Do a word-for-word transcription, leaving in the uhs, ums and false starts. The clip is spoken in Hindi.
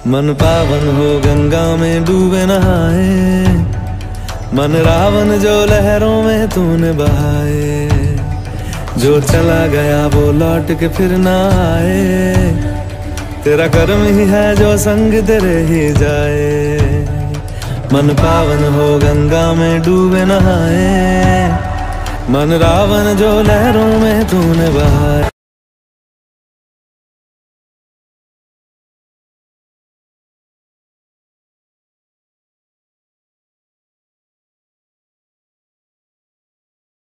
मन पावन हो गंगा में डूबे नहाए, मन रावण जो लहरों में तूने बहाए। जो चला गया वो लौट के फिर ना आए, तेरा कर्म ही है जो संग तेरे ही जाए। मन पावन हो गंगा में डूबे नहाए, मन रावण जो लहरों में तूने बहाए।